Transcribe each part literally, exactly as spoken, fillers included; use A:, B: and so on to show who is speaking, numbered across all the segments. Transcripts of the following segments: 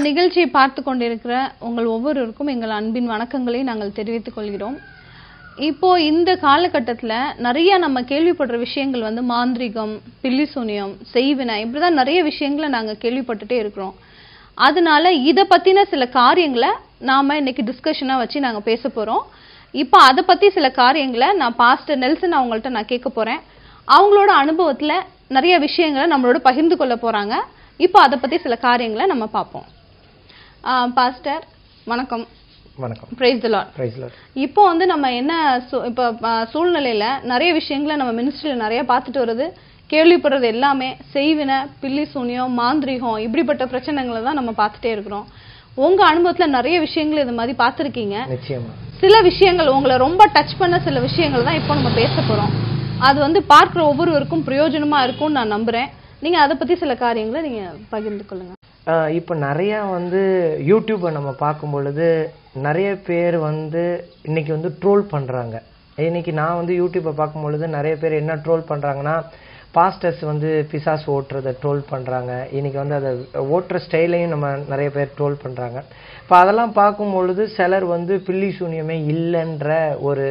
A: நிகழ்ச்சியை பார்த்து கொண்டிருக்கிற உங்கள் ஒவ்வொருவருக்கும் எங்கள் அன்பின் வணக்கங்களை நாங்கள் தெரிவித்துக் கொள்கிறோம். இப்போ இந்த காலகட்டத்தில் நிறைய நம்ம கேள்விப்படுற விஷயங்கள் வந்து மாந்திரிகம், பில்லி சூனியம், செய்வினை, இப்படிதான் நிறைய விஷயங்களை நாங்கள் கேள்விப்பட்டுட்டே இருக்கிறோம். அதனால இதை பத்தின சில காரியங்களை நாம இன்னைக்கு டிஸ்கஷனா வச்சு நாங்கள் பேச போறோம். இப்போ அதை பத்தி சில காரியங்களை நான் பாஸ்டர் நெல்சன் அவங்கள்ட்ட நான் கேட்க போறேன். அவங்களோட அனுபவத்துல நிறைய விஷயங்களை நம்மளோட பகிர்ந்து கொள்ள போறாங்க. இப்போ அதை பத்தி சில காரியங்களை நம்ம பார்ப்போம். பாஸ்டர் வணக்கம்.
B: வணக்கம்.
A: Praise the lord.
B: Praise the lord. இப்போ
A: வந்து நம்ம என்ன இப்போ சூழ்நிலையில நிறைய விஷயங்களை நம்ம மினிஸ்ட்ரியில நிறைய பார்த்துட்டு வருது, கேள்விப்படுறது எல்லாமே செய்வினை, பில்லி சூனியம், மாந்திரிகம், இப்படிப்பட்ட பிரச்சனைகளை தான் நம்ம பார்த்துட்டே இருக்கிறோம். உங்க அனுபவத்துல நிறைய விஷயங்கள் இது மாதிரி பார்த்துருக்கீங்க.
B: நிச்சயமா
A: சில விஷயங்கள் உங்களை ரொம்ப டச் பண்ண சில விஷயங்கள் தான் இப்போ நம்ம பேச போறோம். அது வந்து பார்க்குற ஒவ்வொருவருக்கும் பிரயோஜனமா இருக்கும்னு நான் நம்புறேன். நீங்க அதை பத்தி சில காரியங்களை நீங்க பகிர்ந்து கொள்ளுங்க.
B: இப்போ நிறைய வந்து யூடியூப்பை நம்ம பார்க்கும் பொழுது நிறைய பேர் வந்து இன்னைக்கு வந்து ட்ரோல் பண்றாங்க. இன்னைக்கு நான் வந்து யூடியூப்பை பார்க்கும் பொழுது நிறைய பேர் என்ன ட்ரோல் பண்றாங்கன்னா, பாஸ்டர்ஸ் வந்து பிசாஸ் ஓட்டுறதை ட்ரோல் பண்றாங்க. இன்னைக்கு வந்து அதை ஓட்டுற ஸ்டைலையும் நம்ம நிறைய பேர் ட்ரோல் பண்றாங்க. இப்போ அதெல்லாம் பார்க்கும் பொழுது சிலர் வந்து பில்லி சூனியமே இல்லைன்ற ஒரு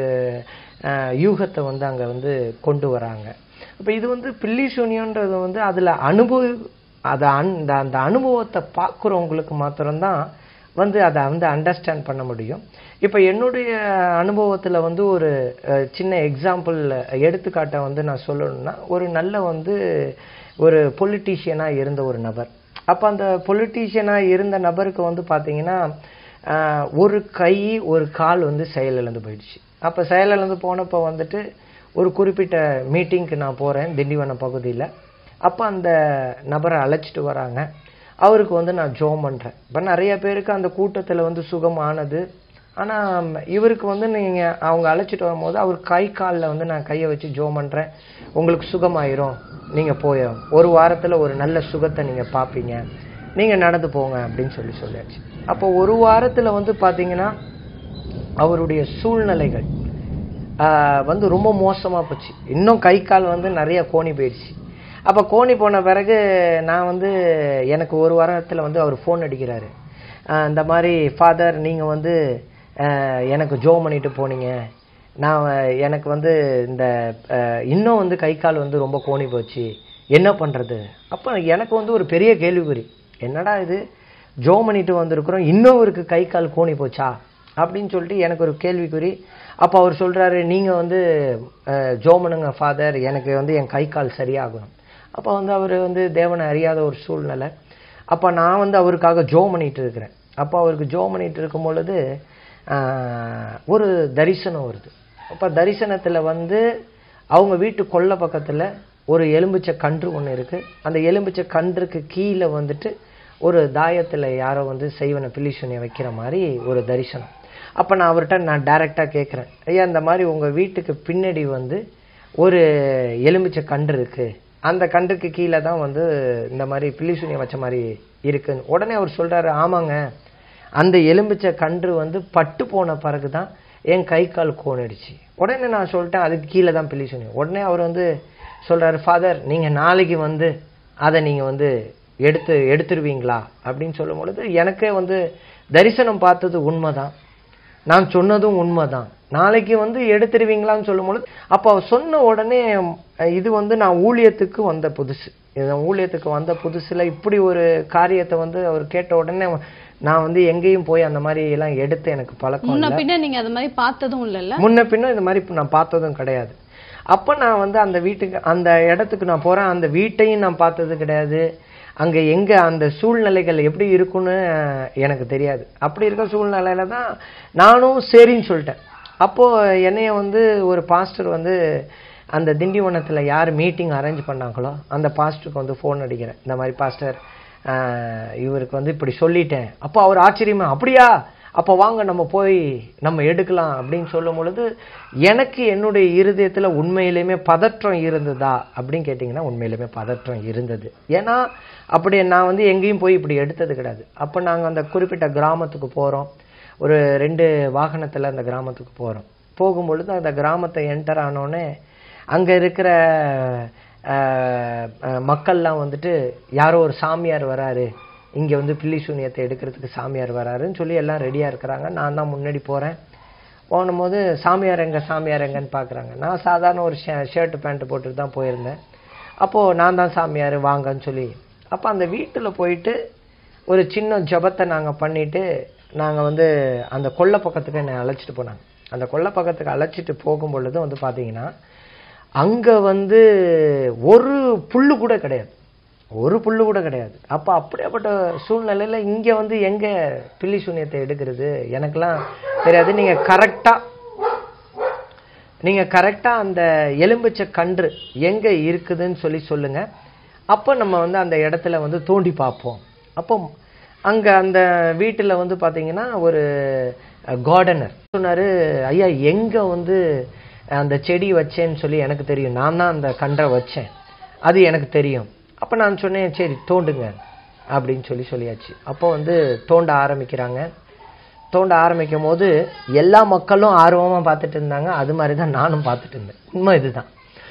B: யூகத்தை வந்து அங்கே வந்து கொண்டு வராங்க. இப்போ இது வந்து பில்லி சூனியன்றது வந்து அதில் அனுபவ அதை அந்த அந்த அனுபவத்தை பார்க்குறவங்களுக்கு மாத்திரம்தான் வந்து அதை வந்து அண்டர்ஸ்டாண்ட் பண்ண முடியும். இப்போ என்னுடைய அனுபவத்தில் வந்து ஒரு சின்ன எக்ஸாம்பிள் எடுத்துக்காட்டை வந்து நான் சொல்லணும்னா, ஒரு நல்ல வந்து ஒரு பொலிட்டீஷியனாக இருந்த ஒரு நபர். அப்போ அந்த பொலிட்டீஷியனாக இருந்த நபருக்கு வந்து பார்த்தீங்கன்னா ஒரு கை ஒரு கால் வந்து செயலிழந்து போயிடுச்சு. அப்போ செயலிழந்து போனப்போ வந்துட்டு ஒரு குறிப்பிட்ட மீட்டிங்க்கு நான் போகிறேன் திண்டிவனம் பகுதியில். அப்போ அந்த நபரை அழைச்சிட்டு வராங்க. அவருக்கு வந்து நான் ஜோம் பண்ணுறேன். இப்போ நிறைய பேருக்கு அந்த கூட்டத்தில் வந்து சுகமானது. ஆனால் இவருக்கு வந்து நீங்கள் அவங்க அழைச்சிட்டு வரும்போது அவர் கை காலில் வந்து நான் கையை வச்சு ஜோம் பண்ணுறேன், உங்களுக்கு சுகமாயிரும், நீங்கள் போய் ஒரு வாரத்தில் ஒரு நல்ல சுகத்தை நீங்கள் பார்ப்பீங்க, நீங்கள் நடந்து போங்க அப்படின்னு சொல்லி சொல்லியாச்சு. அப்போ ஒரு வாரத்தில் வந்து பார்த்தீங்கன்னா அவருடைய சூழ்நிலைகள் வந்து ரொம்ப மோசமாக போச்சு. இன்னும் கை கால் வந்து நிறைய கோணி போயிடுச்சு. அப்போ கோணி போன பிறகு நான் வந்து எனக்கு ஒரு வாரத்தில் வந்து அவர் ஃபோன் அடிக்கிறாரு. இந்த மாதிரி ஃபாதர் நீங்கள் வந்து எனக்கு ஜோம் பண்ணிட்டு போனீங்க, நான் எனக்கு வந்து இந்த இன்னும் வந்து கை கால் வந்து ரொம்ப கோணி போச்சு, என்ன பண்ணுறது? அப்போ எனக்கு வந்து ஒரு பெரிய கேள்விக்குறி, என்னடா இது ஜோம் பண்ணிட்டு வந்திருக்கிறோம், இன்னும் அவருக்கு கை கால் கோணி போச்சா அப்படின்னு சொல்லிட்டு எனக்கு ஒரு கேள்விக்குறி. அப்போ அவர் சொல்கிறாரு, நீங்கள் வந்து ஜோம் பண்ணுங்க ஃபாதர், எனக்கு வந்து என் கை கால் சரியாகணும். அப்போ வந்து அவர் வந்து தேவனை அறியாத ஒரு சூழ்நிலை. அப்போ நான் வந்து அவருக்காக ஜோம் பண்ணிட்டு இருக்கிறேன். அப்போ அவருக்கு ஜோம் பண்ணிட்டு இருக்கும் பொழுது ஒரு தரிசனம் வருது. அப்போ தரிசனத்தில் வந்து அவங்க வீட்டு கொல்லை பக்கத்தில் ஒரு எலும்பிச்சை கன்று ஒன்று இருக்குது. அந்த எலும்பிச்சை கன்றுக்கு கீழே வந்துட்டு ஒரு தாயத்தில் யாரோ வந்து செய்வனை பில்லி சூனியம் வைக்கிற மாதிரி ஒரு தரிசனம். அப்போ நான் அவர்கிட்ட நான் டைரெக்டாக கேட்குறேன், ஐயா இந்த மாதிரி உங்கள் வீட்டுக்கு பின்னாடி வந்து ஒரு எலும்பிச்சை கன்று இருக்குது, அந்த கன்றுக்கு கீழே தான் வந்து இந்த மாதிரி பில்லி சூனியம் வச்ச மாதிரி இருக்குன்னு. உடனே அவர் சொல்கிறாரு, ஆமாங்க, அந்த எலும்பிச்சை கன்று வந்து பட்டு போன பிறகு தான் என் கை கால் கோணிடுச்சு. உடனே நான் சொல்லிட்டேன், அதுக்கு கீழே தான் பில்லி சூனியம். உடனே அவர் வந்து சொல்கிறாரு, ஃபாதர் நீங்கள் நாளைக்கு வந்து அதை நீங்கள் வந்து எடுத்து எடுத்துருவீங்களா அப்படின்னு சொல்லும் பொழுது எனக்கே வந்து தரிசனம் பார்த்தது உண்மைதான், நான் சொன்னதும் உண்மைதான், நாளைக்கு வந்து எடுத்துருவீங்களான்னு சொல்லும் பொழுது அப்போ அவர் சொன்ன உடனே இது வந்து நான் ஊழியத்துக்கு வந்த புதுசு ஊழியத்துக்கு வந்த புதுசுல இப்படி ஒரு காரியத்தை வந்து அவர் கேட்ட உடனே நான் வந்து எங்கேயும் போய் அந்த மாதிரி எல்லாம் எடுத்து எனக்கு பழக்கம் இல்லை.
A: முன்ன பின்ன நீங்க அது மாதிரி பார்த்ததும் இல்லைல்ல?
B: முன்ன பின்ன இந்த மாதிரி நான் பார்த்ததும் கிடையாது. அப்போ நான் வந்து அந்த வீட்டுக்கு அந்த இடத்துக்கு நான் போறேன், அந்த வீட்டையும் நான் பார்த்தது கிடையாது. அங்க எங்க அந்த சூழ்நிலைகள் எப்படி இருக்குன்னு எனக்கு தெரியாது. அப்படி இருக்க சூழ்நிலையில தான் நானும் சரின்னு சொல்லிட்டேன். அப்போ என்னைய வந்து ஒரு பாஸ்டர் வந்து அந்த திண்டிவனத்துல யார் மீட்டிங் அரேஞ்ச் பண்ணாங்களோ அந்த பாஸ்டருக்கு வந்து ஃபோன் அடிக்கிறேன், இந்த மாதிரி பாஸ்டர் இவருக்கு வந்து இப்படி சொல்லிட்டேன். அப்போ அவர் ஆச்சரியமா, அப்படியா, அப்போ வாங்க நம்ம போய் நம்ம எடுக்கலாம் அப்படின்னு சொல்லும் பொழுது எனக்கு என்னுடைய இருதயத்துல உண்மையிலுமே பதற்றம் இருந்ததா அப்படின்னு கேட்டிங்கன்னா உண்மையிலுமே பதற்றம் இருந்தது. ஏன்னா அப்படி நான் வந்து எங்கேயும் போய் இப்படி எடுத்தது கிடையாது. அப்போ நாங்கள் அந்த குறிப்பிட்ட கிராமத்துக்கு போகிறோம், ஒரு ரெண்டு வாகனத்தில் அந்த கிராமத்துக்கு போகிறோம். போகும்பொழுது அந்த கிராமத்தை என்டர் ஆனோடனே அங்கே இருக்கிற மக்கள்லாம் வந்துட்டு யாரோ ஒரு சாமியார் வராரு, இங்கே வந்து பில்லி சூனியத்தை எடுக்கிறதுக்கு சாமியார் வராருன்னு சொல்லி எல்லாம் ரெடியாக இருக்கிறாங்க. நான் தான் முன்னாடி போகிறேன். போகும்போது சாமியார் எங்கே சாமியார் எங்கன்னு பார்க்குறாங்க. நான் சாதாரண ஒரு ஷே ஷர்ட்டு பேண்ட்டு போட்டுட்டு தான் போயிருந்தேன். அப்போது நான் தான் சாமியார் வாங்கன்னு சொல்லி, அப்போ அந்த வீட்டில் போயிட்டு ஒரு சின்ன ஜபத்தை நாங்கள் பண்ணிவிட்டு நாங்கள் வந்து அந்த கொல்லை பக்கத்துக்கு என்னை அழைச்சிட்டு போனாங்க. அந்த கொல்லை பக்கத்துக்கு அழைச்சிட்டு போகும் பொழுது வந்து பார்த்தீங்கன்னா அங்கே வந்து ஒரு புல்லு கூட கிடையாது, ஒரு புல்லு கூட கிடையாது. அப்போ அப்படியேப்பட்ட சூழ்நிலையில் இங்கே வந்து எங்கே பில்லி சூனியத்தை எடுக்கிறது எனக்கெல்லாம் தெரியாது. நீங்கள் கரெக்டாக நீங்கள் கரெக்டாக அந்த எலும்பிச்சை கன்று எங்கே இருக்குதுன்னு சொல்லி சொல்லுங்கள். அப்போ நம்ம வந்து அந்த இடத்துல வந்து தோண்டி பார்ப்போம். அப்போ அங்கே அந்த வீட்டில் வந்து பார்த்தீங்கன்னா ஒரு கார்டனர் சொன்னார், ஐயா எங்கே வந்து அந்த செடி வச்சேன்னு சொல்லி எனக்கு தெரியும், நான் தான் அந்த கன்றை வச்சேன், அது எனக்கு தெரியும். அப்போ நான் சொன்னேன் சரி தோண்டுங்க அப்படின்னு சொல்லி சொல்லியாச்சு. அப்போ வந்து தோண்ட ஆரம்பிக்கிறாங்க. தோண்ட ஆரம்பிக்கும் போது எல்லா மக்களும் ஆர்வமாக பார்த்துட்டு இருந்தாங்க. அது மாதிரி தான் நானும் பார்த்துட்டு இருந்தேன். உண்மை இதுதான்.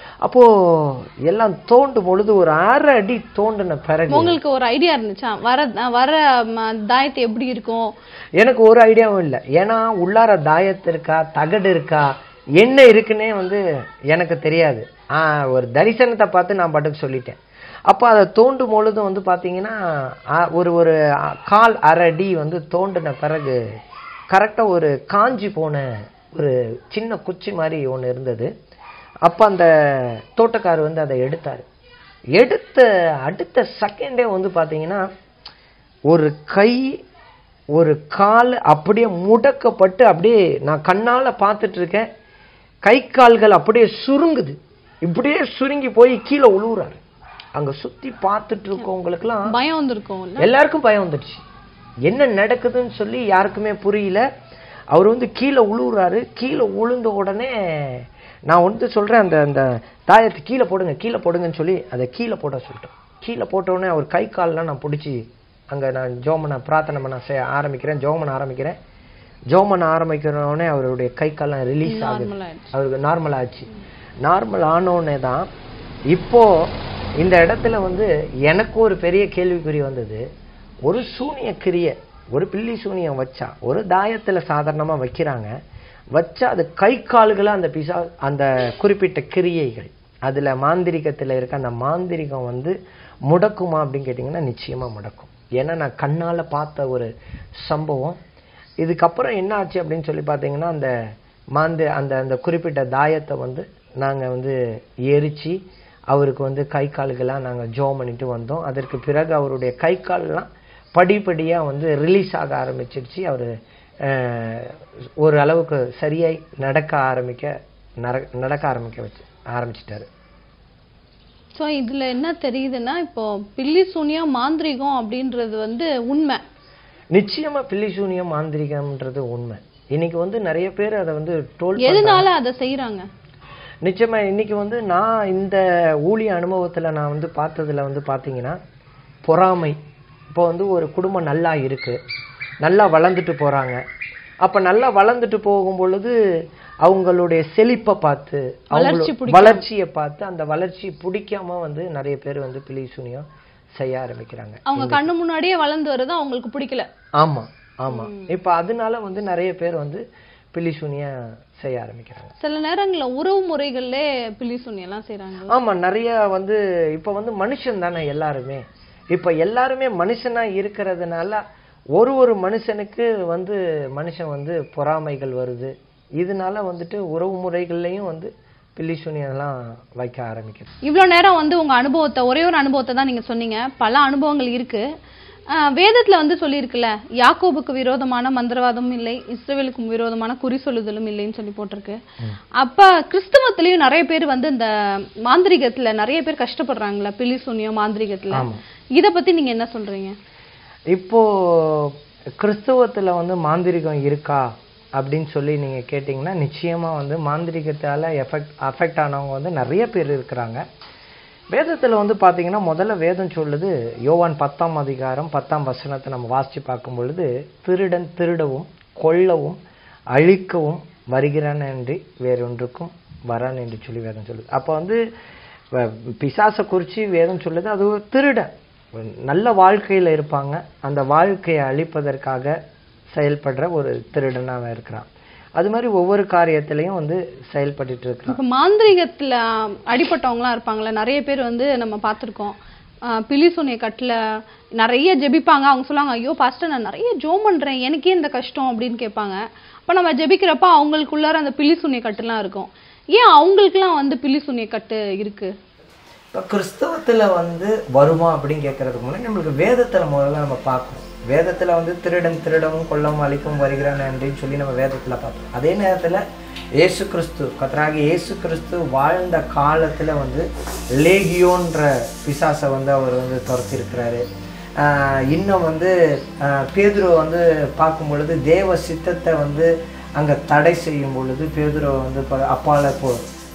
B: அப்போது எல்லாம் தோண்டும் பொழுது ஒரு அரை அடி தோண்டின பிறகு
A: உங்களுக்கு ஒரு ஐடியா இருந்துச்சா வர வர தாயத்தை எப்படி இருக்கும்?
B: எனக்கு ஒரு ஐடியாவும் இல்லை. ஏன்னா உள்ளார தாயத்து இருக்கா தகடு இருக்கா என்ன இருக்குன்னே வந்து எனக்கு தெரியாது. ஒரு தரிசனத்தை பார்த்து நான் பாட்டுக்கு சொல்லிட்டேன். அப்போ அதை தோண்டும் பொழுது வந்து பார்த்தீங்கன்னா ஒரு ஒரு கால் அரை அடி வந்து தோண்டின பிறகு கரெக்டாக ஒரு காஞ்சி போன ஒரு சின்ன குச்சி மாதிரி ஒன்று இருந்தது. அப்போ அந்த தோட்டக்காரர் வந்து அதை எடுத்தார். எடுத்த அடுத்த செகண்டே வந்து பார்த்தீங்கன்னா ஒரு கை ஒரு கால் அப்படியே முடக்கப்பட்டு அப்படியே நான் கண்ணால் பார்த்துட்டு இருக்கேன். கை கால்கள் அப்படியே சுருங்குது, இப்படியே சுருங்கி போய் கீழே உழுவுறாரு. அங்கே சுற்றி பார்த்துட்டு இருக்கவங்களுக்குலாம்
A: பயம் வந்துருக்கும்,
B: எல்லாருக்கும் பயம் வந்துடுச்சு. என்ன நடக்குதுன்னு சொல்லி யாருக்குமே புரியல. அவர் வந்து கீழே உழுவுறாரு. கீழே உளுந்த உடனே நான் வந்து சொல்கிறேன், அந்த அந்த தாயத்தை கீழே போடுங்க கீழே போடுங்கன்னு சொல்லி அதை கீழே போட சொல்லிட்டேன். கீழே போட்டோடனே அவர் கை கால்லாம் நான் பிடிச்சி அங்கே நான் ஜோமனை பிரார்த்தனை பண்ண செய்ய ஆரம்பிக்கிறேன். ஜோமனை ஆரம்பிக்கிறேன். ஜோமனை ஆரம்பிக்கிறோடனே அவருடைய கை கால்லாம் ரிலீஸ் ஆகுது. அவருக்கு நார்மல் ஆச்சு. நார்மல் ஆனோடனே தான் இப்போது இந்த இடத்துல வந்து எனக்கு ஒரு பெரிய கேள்விக்குறி வந்தது. ஒரு சூனிய கிரியை, ஒரு பில்லி சூனியம் வச்சா, ஒரு தாயத்தில் சாதாரணமாக வைக்கிறாங்க, வச்சா அது கை கால்களாக அந்த பிசா அந்த குறிப்பிட்ட கிரியைகள் அதில் மாந்திரிகத்தில் இருக்க அந்த மாந்திரிகம் வந்து முடக்குமா அப்படின்னு கேட்டிங்கன்னா நிச்சயமாக முடக்கும். ஏன்னா நான் கண்ணால் பார்த்த ஒரு சம்பவம். இதுக்கப்புறம் என்ன ஆச்சு அப்படின்னு சொல்லி பார்த்தீங்கன்னா அந்த மாந்து அந்த அந்த குறிப்பிட்ட தாயத்தை வந்து நாங்கள் வந்து எரித்து அவருக்கு வந்து கை கால்களாக நாங்கள் ஜோம் பண்ணிட்டு வந்தோம். அதற்கு பிறகு அவருடைய கை கால்லாம் படிப்படியாக வந்து ரிலீஸ் ஆக ஆரம்பிச்சிருச்சு. அவர் ஒரு அளவுக்கு சரியாய் நடக்க ஆரம்பிக்க நடக்க ஆரம்பிக்க வச்சு ஆரம்பிச்சிட்டாரு.
A: ஸோ இதில் என்ன தெரியுதுன்னா இப்போ பில்லி சூனியம் மாந்திரிகம் அப்படின்றது வந்து உண்மை.
B: நிச்சயமா பில்லி சூனியம் மாந்திரிகம்ன்றது உண்மை. இன்னைக்கு வந்து நிறைய பேர் அதை வந்து டோல்
A: எதனால அதை செய்யறாங்க.
B: நிச்சயமா இன்னைக்கு வந்து நான் இந்த ஊழிய அனுபவத்தில் நான் வந்து பார்த்ததுல வந்து பார்த்தீங்கன்னா பொறாமை. இப்போ வந்து ஒரு குடும்பம் நல்லா இருக்கு, நல்லா வளர்ந்துட்டு போறாங்க. அப்ப நல்லா வளர்ந்துட்டு போகும் பொழுது அவங்களுடைய செழிப்பை பார்த்து அவங்க வளர்ச்சியை பார்த்து அந்த வளர்ச்சி பிடிக்காம வந்து நிறைய பேர் வந்து பில்லி சூனியம் செய்ய ஆரம்பிக்கிறாங்க.
A: அவங்க கண்ணு முன்னாடியே வளர்ந்து வருது, அவங்களுக்கு பிடிக்கல.
B: ஆமா ஆமா இப்ப அதனால வந்து நிறைய பேர் வந்து பில்லி சூனியம் செய்ய ஆரம்பிக்கிறாங்க.
A: சில நேரங்கள்ல உறவு முறைகள்ல பில்லி சூனியம் எல்லாம் செய்யறாங்க.
B: ஆமா நிறைய வந்து இப்ப வந்து மனுஷன் தானே எல்லாருமே. இப்ப எல்லாருமே மனுஷனா இருக்கிறதுனால ஒரு ஒரு மனுஷனுக்கு வந்து மனுஷன் வந்து பொறாமைகள் வருது. இதனால வந்துட்டு உறவு முறைகள்லையும் வந்து பில்லி சூனியம்லாம் வைக்க ஆரம்பிக்குது.
A: இவ்வளவு நேரம் வந்து உங்க அனுபவத்தை ஒரே ஒரு அனுபவத்தை தான் நீங்க சொன்னீங்க. பல அனுபவங்கள் இருக்கு. வேதத்துல வந்து சொல்லியிருக்குல்ல, யாக்கோபுக்கு விரோதமான மந்திரவாதமும் இல்லை, இஸ்ரவேலுக்கும் விரோதமான குறி சொல்லுதலும் இல்லைன்னு சொல்லி போட்டிருக்கு. அப்ப கிறிஸ்தவத்திலயும் நிறைய பேர் வந்து இந்த மாந்திரிகத்துல நிறைய பேர் கஷ்டப்படுறாங்களா, பில்லி சூனியம் மாந்திரிகத்துல. இத பத்தி நீங்க என்ன சொல்றீங்க?
B: இப்போ கிறிஸ்தவத்துல வந்து மாந்திரிகம் இருக்கா அப்படின்னு சொல்லி நீங்க கேட்டீங்கன்னா நிச்சயமா வந்து மாந்திரிகத்தால எஃபெக்ட் அஃபெக்ட் ஆனவங்க வந்து நிறைய பேர் இருக்கிறாங்க. வேதத்துல வந்து பாத்தீங்கன்னா முதல்ல வேதம் சொல்லுது, யோவான் பத்தாம் அதிகாரம் பத்தாம் வசனத்தை நம்ம வாசிச்சு பார்க்கும் பொழுது, திருடன் திருடவும் கொல்லவும் அழிக்கவும் வருகிறான் என்று வேறொன்றுக்கும் வரான் என்று சொல்லி வேதம் சொல்லுது. அப்போ வந்து பிசாசை குறித்து வேதம் சொல்லுது, அது ஒரு திருடன். நல்ல வாழ்க்கையில் இருப்பாங்க, அந்த வாழ்க்கையை அழிப்பதற்காக செயல்படுற ஒரு திருடனாக இருக்கிறான். அது மாதிரி ஒவ்வொரு காரியத்திலையும் வந்து செயல்பட்டு இருக்கிறான்.
A: இப்போ மாந்திரிகத்தில் அடிப்பட்டவங்களாம் இருப்பாங்களே, நிறைய பேர் வந்து நம்ம பார்த்துருக்கோம். பில்லி சூனிய கட்டில் நிறைய ஜெபிப்பாங்க. அவங்க சொல்லுவாங்க, ஐயோ பாஸ்டர் நான் நிறைய ஜோம் பண்ணுறேன், எனக்கே இந்த கஷ்டம் அப்படின்னு கேட்பாங்க. அப்போ நம்ம ஜெபிக்கிறப்ப அவங்களுக்குள்ளார அந்த பில்லி சூனிய கட்டுலாம் இருக்கும். ஏன் அவங்களுக்குலாம் வந்து பில்லி சூனிய கட்டு இருக்கு?
B: இப்போ கிறிஸ்தவத்தில் வந்து வருமா அப்படின்னு கேட்கறதுக்கு முன்னாடி நம்மளுக்கு வேதத்தில் முதல்ல நம்ம பார்க்கணும். வேதத்தில் வந்து திருடன் திருடவும் கொல்லவும் அழிக்கவும் வருகிறான் அப்படின்னு சொல்லி நம்ம வேதத்தில் பார்த்தோம். அதே நேரத்தில் இயேசு கிறிஸ்து கர்த்தராகி இயேசு கிறிஸ்து வாழ்ந்த காலத்தில் வந்து லேகியோன்ற பிசாசை வந்து அவர் வந்து துரத்திருக்கிறாரு. இன்னும் வந்து பேதுருவை வந்து பார்க்கும் பொழுது தேவ சித்தத்தை வந்து அங்கே தடை செய்யும் பொழுது பேதுருவை வந்து அப்பால இப்போ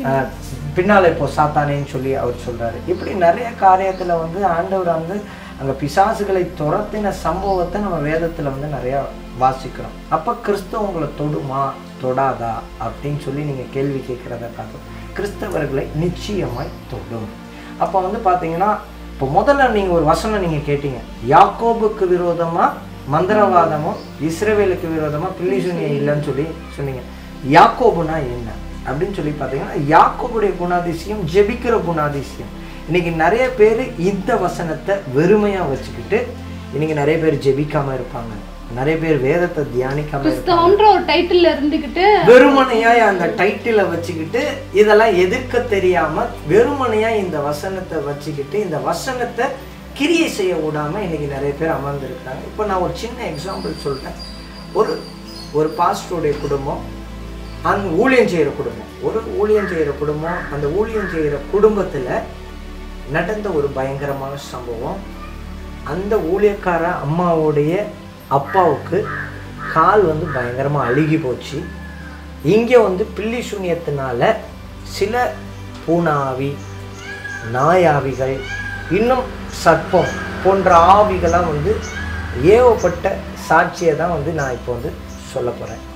B: பின்னால் இப்போ சாத்தானேன்னு சொல்லி அவர் சொல்கிறாரு. இப்படி நிறைய காரியத்தில் வந்து ஆண்டவர் வந்து அங்கே பிசாசுகளை துரத்தின சம்பவத்தை நம்ம வேதத்தில் வந்து நிறையா வாசிக்கிறோம். அப்போ கிறிஸ்தவங்களை தொடுமா தொடாதா அப்படின்னு சொல்லி நீங்கள் கேள்வி கேட்குறத பார்த்து கிறிஸ்தவர்களை நிச்சயமாய் தொடும். அப்போ வந்து பார்த்தீங்கன்னா இப்போ முதல்ல நீங்கள் ஒரு வசனம் நீங்கள் கேட்டீங்க, யாக்கோபுக்கு விரோதமாக மந்திரவாதமும் இஸ்ரவேலுக்கு விரோதமாக பில்லி சூனியம் இல்லைன்னு சொல்லி சொன்னீங்க. யாக்கோபுனா என்ன அப்படின்னு சொல்லி பார்த்தீங்கன்னா யாக்கோபுடைய குணாதிசயம் ஜெபிக்கிற குணாதிசயம். இன்னைக்கு நிறைய பேர் இந்த வசனத்தை வெறுமையாக வச்சுக்கிட்டு இன்னைக்கு நிறைய பேர் ஜெபிக்காம இருப்பாங்க, நிறைய பேர் வேதத்தை தியானிக்காம இருப்பாங்க. வெறுமனையா அந்த டைட்டிலை வச்சுக்கிட்டு இதெல்லாம் எதிர்க்க தெரியாம வெறுமனையா இந்த வசனத்தை வச்சுக்கிட்டு இந்த வசனத்தை கிரியை செய்ய விடாம இன்னைக்கு நிறைய பேர் அமர்ந்திருக்காங்க. இப்போ நான் ஒரு சின்ன எக்ஸாம்பிள் சொல்றேன். ஒரு ஒரு பாஸ்டருடைய குடும்பம், அந்த ஊழியம் செய்கிற குடும்பம், ஒரு ஊழியம் செய்கிற குடும்பம், அந்த ஊழியம் செய்கிற குடும்பத்தில் நடந்த ஒரு பயங்கரமான சம்பவம். அந்த ஊழியக்கார அம்மாவுடைய அப்பாவுக்கு கால் வந்து பயங்கரமாக அழுகி போச்சு. இங்கே வந்து பில்லி சூனியத்தினால சில பூனாவி, நாயாவிகள், இன்னும் சர்ப்பம் போன்ற ஆவிகளாக வந்து ஏவப்பட்ட சாட்சியை தான் வந்து நான் இப்போ வந்து சொல்ல போகிறேன்.